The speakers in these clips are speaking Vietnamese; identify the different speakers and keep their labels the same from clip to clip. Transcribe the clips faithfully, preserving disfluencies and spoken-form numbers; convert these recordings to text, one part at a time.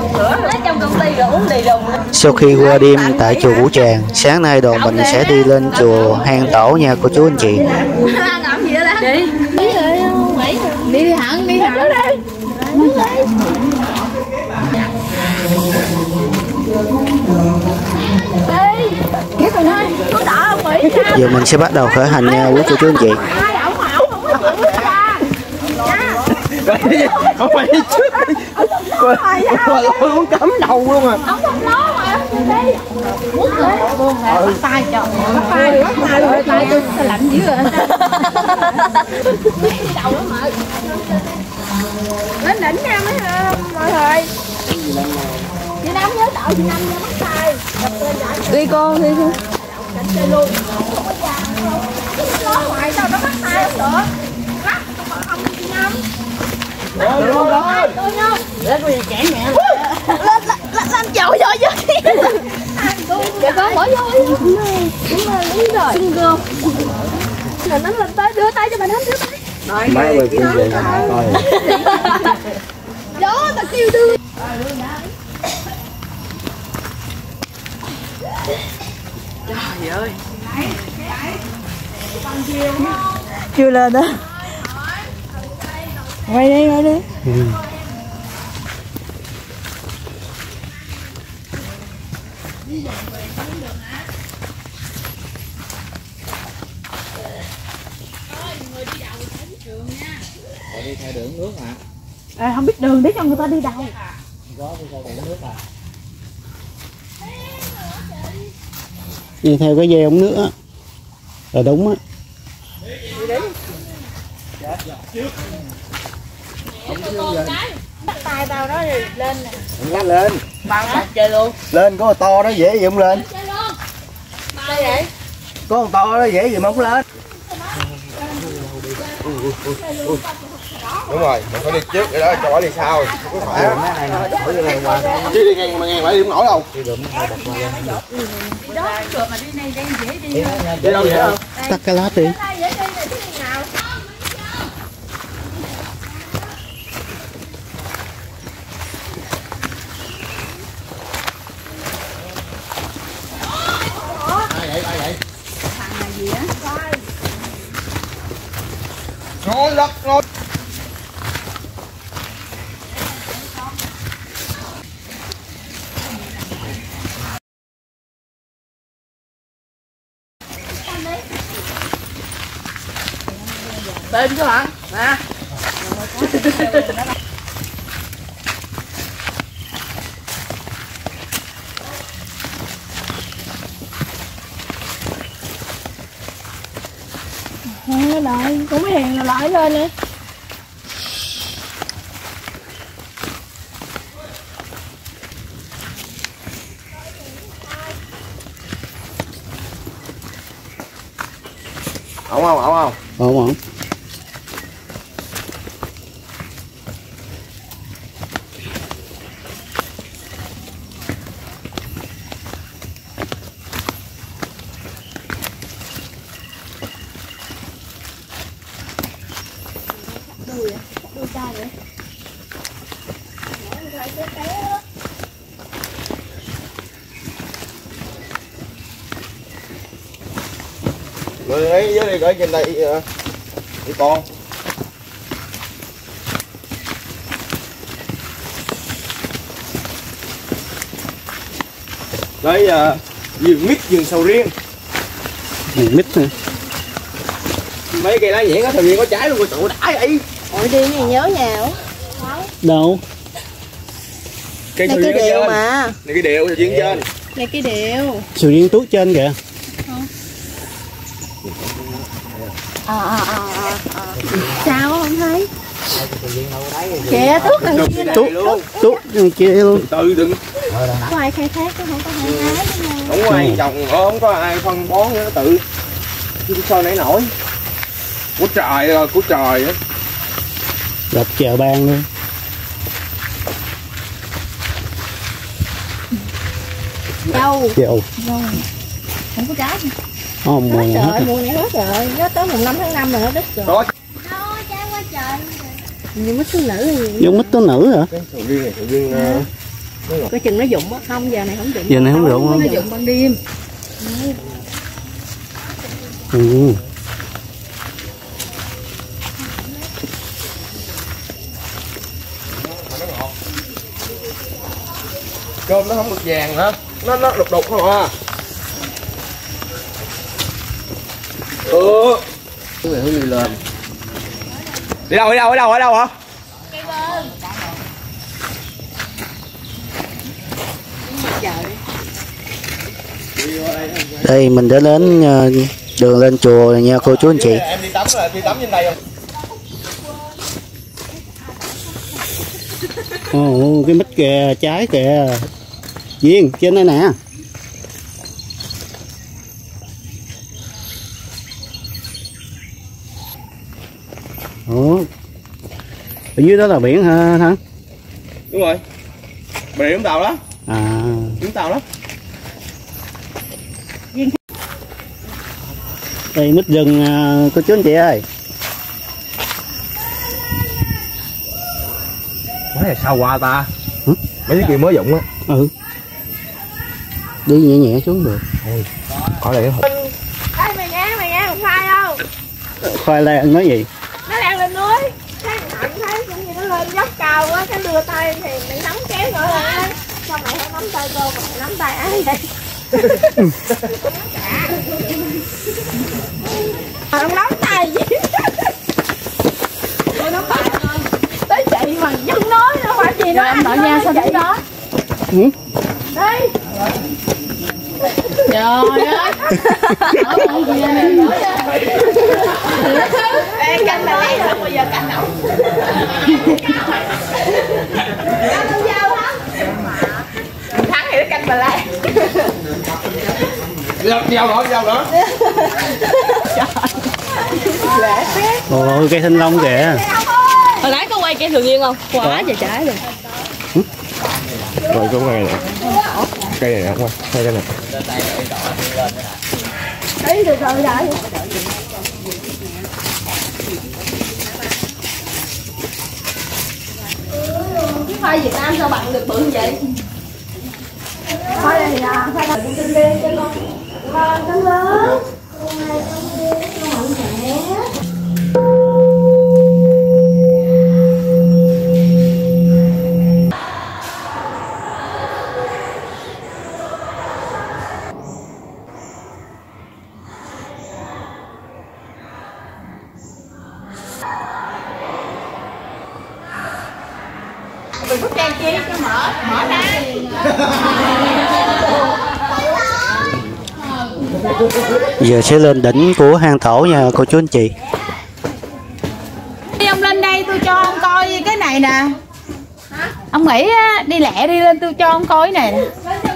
Speaker 1: Sau khi qua đêm tại chùa Vũ Tràng, sáng nay đoàn mình sẽ đi lên chùa Hang Tổ nha cô chú anh chị.
Speaker 2: Đi đi hẳn đi hẳn
Speaker 1: Giờ mình sẽ bắt đầu khởi hành nha quý cô chú anh chị.
Speaker 3: Không phải đi trước đi. Coi lôi muốn cắm đầu luôn à.
Speaker 2: ông không nói mà đi muốn rồi buông nè bắt tay cho bắt tay bắt tay rồi tay tôi sao lạnh dữ rồi đầu đó mà lên đỉnh nha mấy mọi người chị Năm nhớ tạo chị Năm nha bắt tay đi con đi con cảnh chơi luôn nói ngoài sao nó bắt tay không được bắt không không chị Năm lên luôn rồi tôi nhau lên tôi chém mẹ lên lên lên chậu vô vô dạ con bỏ vô đúng rồi đúng rồi xinh gương là nó lên tới đưa tay cho mình hết đưa tay
Speaker 3: mấy người kia về nhà coi
Speaker 2: đó ta kêu đưa
Speaker 4: Trời ơi.
Speaker 2: chưa lên đó quay đi quay đi
Speaker 1: Ừ.
Speaker 4: Đi theo đường nước hả?
Speaker 2: à, không biết đường để cho người ta đi đâu
Speaker 4: Có đi theo đường nước à?
Speaker 1: Đi theo cái dây ống nước á là đúng á.
Speaker 2: bắt tay tao đó rồi lên nè
Speaker 3: lên lên
Speaker 4: Bao bắt chơi luôn.
Speaker 3: lên có con to đó dễ gì không lên
Speaker 2: sao vậy
Speaker 3: có con to đó dễ gì mà không lên đúng rồi mình phải đi trước cái đó cho bỏ đi sau không có phải chứ đi ngang mà ngang lại đi không nổi đâu
Speaker 2: đó cửa mà đi này đang dễ đi
Speaker 3: đi đâu vậy không
Speaker 1: Tắt cái lát đi.
Speaker 3: ai vậy ai vậy
Speaker 2: thằng này gì á
Speaker 3: ngon lắm ngon
Speaker 4: Bên chứ hả? Nè.
Speaker 2: nó lại cũng mấy hiền là lại lên nè
Speaker 3: ổn không ổn không
Speaker 1: Ổn ổn.
Speaker 3: người ấy dưới đây gửi trên đây đi con với uh, vườn mít vườn sầu riêng
Speaker 1: Vườn mít hả?
Speaker 3: mấy cây lá nhãn á sầu riêng có trái luôn rồi tụi đã vậy
Speaker 2: ôi đi này nhớ nhà
Speaker 1: Đâu?
Speaker 3: cây
Speaker 2: này
Speaker 3: sầu
Speaker 2: cái
Speaker 3: riêng
Speaker 2: đều
Speaker 3: trên
Speaker 2: mà
Speaker 3: này cái đều sầu riêng trên
Speaker 2: này cái đều
Speaker 1: Sầu riêng tuốt trên kìa.
Speaker 2: à à à à sao không thấy kìa tuốt này kia nè
Speaker 1: Tuốt tuốt kia luôn.
Speaker 3: từ đừng
Speaker 2: có ai khai thác chứ không có ai hái
Speaker 3: không có ai trồng không có ai phân bón nữa tự chứ sao nãy nổi của trời rồi của trời á
Speaker 1: Gặp chợ ban luôn.
Speaker 2: dâu
Speaker 1: Dầu.
Speaker 2: dâu không có trái
Speaker 1: Không mùa này hết
Speaker 2: trời
Speaker 1: rồi.
Speaker 2: mùa này hết rồi nó tới mùng năm tháng năm rồi nó đứt rồi
Speaker 3: có
Speaker 2: trái quá trời nhưng mít thiếu nữ thì
Speaker 1: Giống mít tố nữ hả?
Speaker 3: cái sầu riêng này sầu riêng uh,
Speaker 2: Coi chừng nó dụng á, không giờ này không dụng.
Speaker 1: Giờ này không dụng không?
Speaker 2: Nó dụng ban đêm.
Speaker 1: Ừ.
Speaker 3: Cơm nó không được vàng hả? Nó nó đục đục không à? Ừ.
Speaker 4: Cái này hướng đi lên.
Speaker 3: Đi đâu, đi đâu, ở đâu, ở đâu hả?
Speaker 1: Đây mình đã đến đường lên chùa rồi nha cô chú anh chị.
Speaker 3: Em đi tắm rồi, đi tắm trên đây không?
Speaker 1: Ồ, cái mít kìa, trái kìa. Duyên, trên đây nè. Ồ, ở dưới đó là biển hả hả?
Speaker 3: Đúng rồi. Biển Vũng Tàu đó.
Speaker 1: À.
Speaker 3: Vũng Tàu đó.
Speaker 1: Đây mít rừng cô chú anh chị ơi.
Speaker 3: Mấy này sao qua ta?
Speaker 1: Hả?
Speaker 3: Mấy cái kia mới dụng á.
Speaker 1: Ừ. Đi nhẹ nhẹ xuống được.
Speaker 3: Ê, có đây không?
Speaker 2: Ê mày nghe, mày nghe một khoai không?
Speaker 1: Khoai lang nói gì?
Speaker 2: Nó đang lên núi. Thấy thằng thấy cũng như nó lên dốc cao quá, cái đưa tay thì mày nắm kéo rồi lên. Sao mày không nắm tay cô, mà mày nắm tay ai vậy? Không nắm tay gì? Tôi nắm tay thôi. Tới chị mà dân nói đâu phải gì đó. Rồi em đợi nha, sao đứng đó?
Speaker 1: Ừ?
Speaker 2: Đây.
Speaker 5: Trời ơi.
Speaker 2: Ê, canh bà lấy không bao giờ canh đâu. Canh đâu dao hả? Thắng thì nó canh bà lấy.
Speaker 3: Giao nữa, giao nữa.
Speaker 1: Ồ, cây thanh long kìa.
Speaker 5: Hồi nãy có quay cây thường nhiên không? Quá trời trái rồi.
Speaker 3: Rồi có cây này. Cây này nè, không cây này.
Speaker 2: Đấy từ từ đợi.
Speaker 5: Cái khoai Việt Nam sao bằng được bự như vậy?
Speaker 2: Khoai này là khoai này cũng tinh đen cho con. Con cánh lớn. Con này con đen, con mặn khẽ.
Speaker 5: Đừng có trang trí cho mở, mở ra.
Speaker 1: Giờ sẽ lên đỉnh của hang Tổ nha cô chú anh chị.
Speaker 5: Đi ông lên đây tôi cho ông coi cái này nè. Ông nghĩ á, đi lẹ đi lên tôi cho ông coi cái này nè.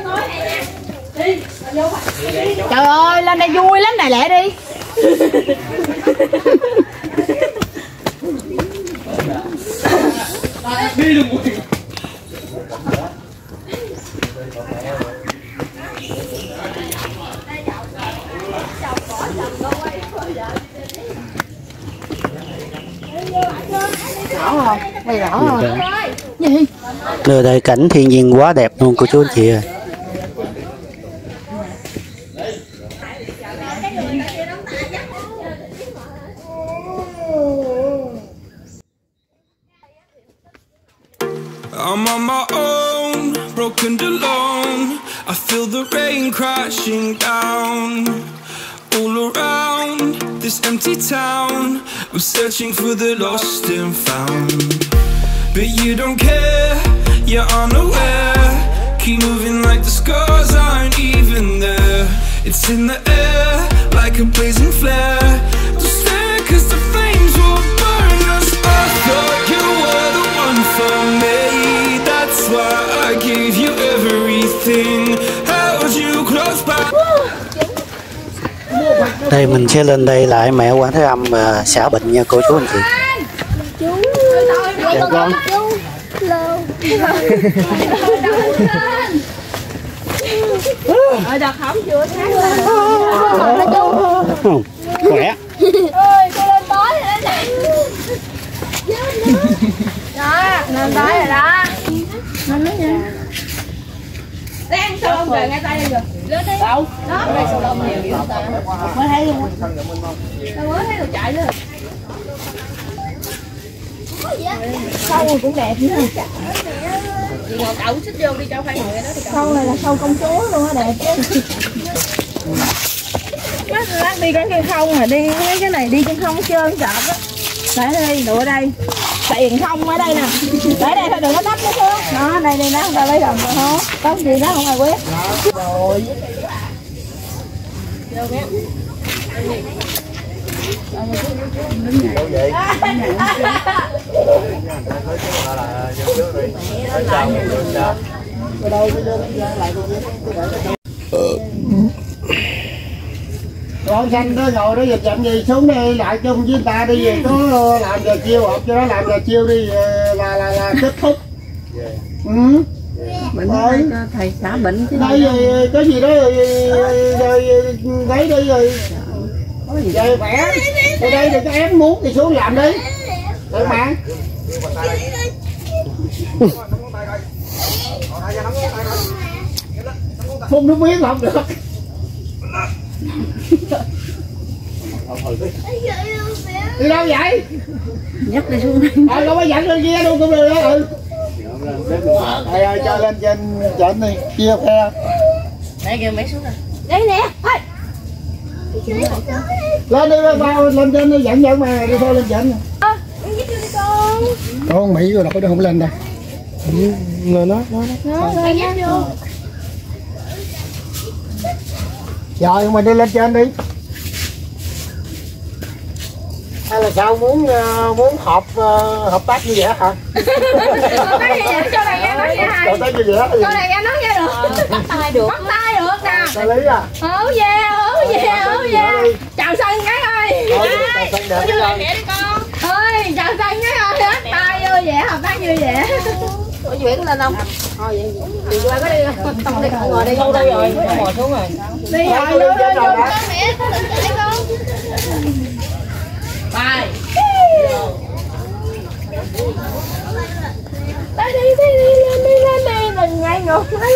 Speaker 5: Trời ơi, lên đây vui lắm này, lẹ đi.
Speaker 3: Đi đừng quỳ.
Speaker 5: Rõ không? Mày rõ không? Gì?
Speaker 1: Nơi đây cảnh thiên nhiên quá đẹp luôn cô chú anh chị ơi.
Speaker 6: I'm on my own, broken and alone. I feel the rain crashing down all around this empty town. I'm searching for the lost and found, but you don't care, you're unaware. Keep moving like the scars aren't even there. It's in the air like a blazing flare. Don't stare 'cause the flames will burn us. I thought you were the one for me. That's why I gave you everything. Held you close by.
Speaker 1: Đây mình sẽ lên đây lại mẹ Quan Thế Âm và xã Bình nha cô chú anh chị. Dạ con.
Speaker 2: Ở đợt không chưa sáng
Speaker 1: Khỏe.
Speaker 2: ơi cô lên tối rồi đó. Đó, lên tối rồi đó. Lên đó nha. đông kìa, ngay tay đây kìa. Lên đi. Đâu? Đó, đây sầu đông nhiều dữ ta. Mới thấy luôn. Tao mới thấy tao chạy nữa. Sâu cũng đẹp nữa. Chị ngồi cậu xích vô đi cho khoai ngồi đó thì sâu này là sâu công chúa luôn á, đẹp chứ. Mắt lát đi cái cây không mà đi mấy cái này đi chân không trơn sợ á. Để đây, đụa đây. Tiền không ở đây nè. Để đây thôi đừng có tắt nó xuống. Đó, đây đây đó, ta lấy đồng rồi hả? Có gì đó không ai quyết. Rồi. Vô bé.
Speaker 7: Con xanh đó ngồi đó dịch chậm gì xuống đi lại chung với người ta đi về có làm giờ chiêu hộp cho nó làm giờ chiêu đi là là là kết thúc. Ừ.
Speaker 2: Bệnh ơi, thầy xã bệnh chứ.
Speaker 7: Đây rồi có gì đó rồi đấy đi rồi. Rồi khỏe. Ở đây thì các em muốn thì xuống làm đi. Được mà. Phun nước miếng không được. Đi đâu vậy?
Speaker 2: Nhấc đi xuống đây.
Speaker 7: Ờ, đâu có dẫn lên kia đâu cũng được đó. Ừ. Thầy ơi cho lên trên trên đi, chia phe.
Speaker 2: Đây kìa mấy xuống rồi. Đây nè. Thôi.
Speaker 7: Lên đi vào lên trên đi dẫn dẫn mà đi thôi lên trên.
Speaker 2: Ơ, đi giúp đi con.
Speaker 7: Con Mỹ rồi đâu không lên đâu. Người nó nó
Speaker 2: nó nó giúp vô.
Speaker 7: Rồi mà đi lên trên đi. Hay là sao muốn uh, muốn hợp uh, hợp tác như vậy hả?
Speaker 2: Hợp tác như vậy, cho này nghe nói nghe hai.
Speaker 7: Hợp tác như vậy.
Speaker 2: Cho này nghe nói nghe được. Bắt tay được. Bắt tay được nè.
Speaker 7: Tài lý à?
Speaker 2: Ố yeah, ố yeah, ố yeah. Chào sân cái ơi.
Speaker 7: Chào sân đẹp
Speaker 2: con. Mẹ đi con. Ơi, chào sân cái ơi. Bắt tay vô vậy, hợp tác như vậy. Ủa Duyên lên không? Thôi vậy đi qua cái đi không đi ngồi đi đâu đây rồi, ngồi xuống rồi. Đi rồi, vô vô vô. Mẹ con đừng chạy con. Bye. Đây đi đi đi lên đi lên đi đừng ngay ngược lấy.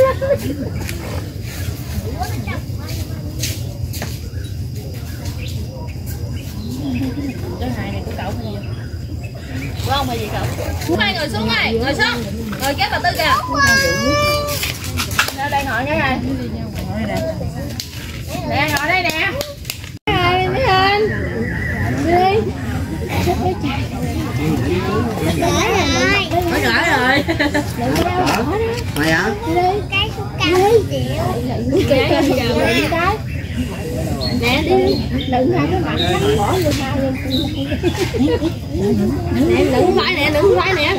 Speaker 2: Cái hai này của cậu hay gì? Của ông hay gì cậu? Xuống đây ngồi xuống này, ngồi xuống. Ngồi kế bà Tư kìa. Ra đây ngồi cái này. Nè ngồi đây nè. Đây mấy anh. Đi. Mới gửi rồi.
Speaker 7: Mày hả?
Speaker 2: Cái của cam triệu. Cái cái. Nè đi, đừng hai cái mặt cắt bỏ vô hai luôn. Nè đừng phải nè, đừng phải nè.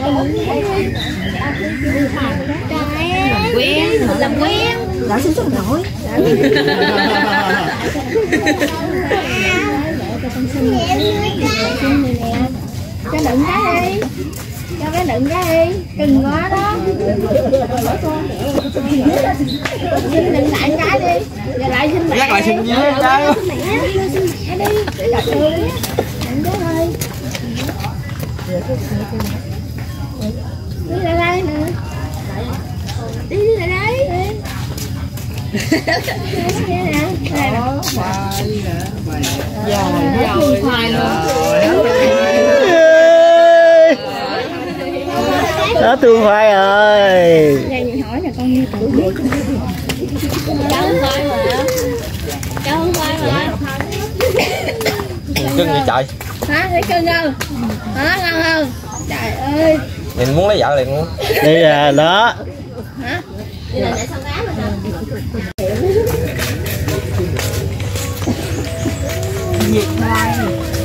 Speaker 2: Trời quen, mình làm quen. Đỡ xuống xuống nổi. Cho đựng cái đi. Cho cái đựng cái đi. Cưng quá đó. Xin đựng lại cái đi. Giờ lại xin mẹ. Nhắc lại xin nhé. Xin mẹ. Xin mẹ đi. Để gặp tôi đi. Đừng cái ơi. Đi lại đây nè. Đi đi lại đây. Rồi, khoai luôn.
Speaker 1: Đó tương khoai ơi.
Speaker 2: Hỏi là con như tự biết. Cháu không khoai mà. Cháu không khoai mà.
Speaker 3: Cưng vậy trời.
Speaker 2: Hả? Thấy cưng không? Hả? Ngon không? Trời ơi.
Speaker 3: Mình muốn lấy vợ liền luôn.
Speaker 1: Đi à đó.
Speaker 2: Hả? Đi là để xong áo mà sao? Nhiệt khoai.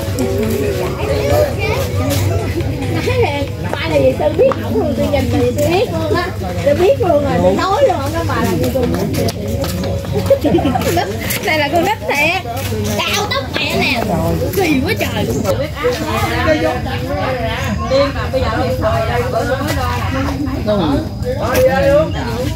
Speaker 2: Khoai là gì tôi biết ổng luôn, tôi nhìn là gì tôi biết luôn á. Tôi biết luôn rồi, tôi nói luôn ông đó bà là gì tôi. Đây là con nít thiệt. Cao tóc mẹ nè. Kỳ quá trời. Tiên mà bây giờ điện thoại đây bữa nó mới đo. Đúng. Rồi đi ra luôn.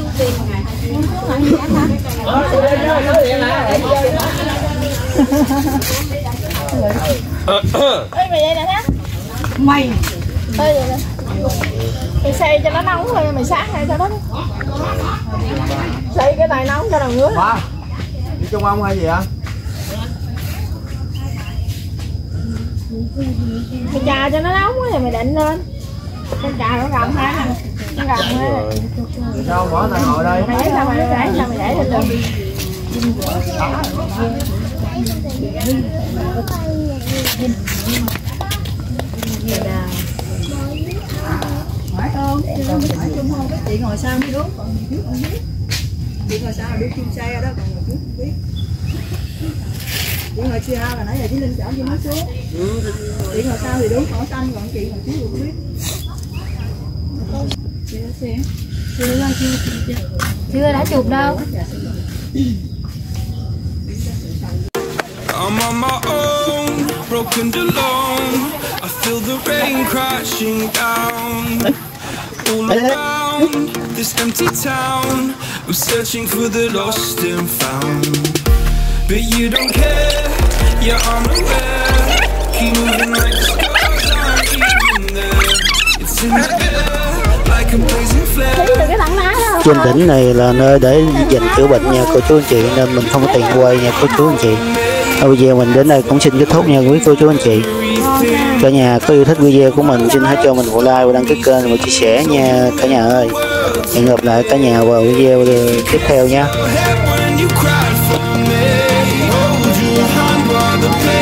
Speaker 2: Ê mày vậy nè ha. Mày. Ê vậy nè. Mày xay cho nó nóng rồi mày sát này cho nó. Xay cái tay nóng cho đầu ngứa.
Speaker 3: Ba. Đi chung ông hay gì hả?
Speaker 2: Mày chà cho nó nóng quá rồi mày định lên. Con chà nó gầm ha. Nó gầm ha.
Speaker 3: Sao bỏ tay ngồi đây?
Speaker 2: Mày để sao mày để sao mày để lên được.
Speaker 8: Chị ngồi sau mới đốt, còn trước không biết. Chị ngồi sau là đốt chim xe đó, còn ngồi trước không biết. Chị ngồi chia hai là nãy giờ chị Linh chở chị nói xuống. Chị ngồi sau thì đốt cỏ xanh, còn chị ngồi trước không biết. Chị đã xem. Chưa ra chưa chưa.
Speaker 5: Chưa đã chụp đâu.
Speaker 6: I'm on my own, broken and alone. I feel the rain crashing down all around this empty town. I'm searching for the lost and found, but you don't care. You're unaware. Keep moving like the stars aren't even there. It's in the air like a blazing flare.
Speaker 1: Trên đỉnh này là nơi để dành chữa bệnh nha cô chú anh chị, nên mình không có tiền quay nha cô chú anh chị. Ở video mình đến đây cũng xin kết thúc nha quý cô chú anh chị. Cả nhà có yêu thích video của mình xin hãy cho mình một like và đăng ký kênh và chia sẻ nha cả nhà ơi. Hẹn gặp lại cả nhà vào video tiếp theo nha.
Speaker 6: When you cried for me, hold your hand while the pain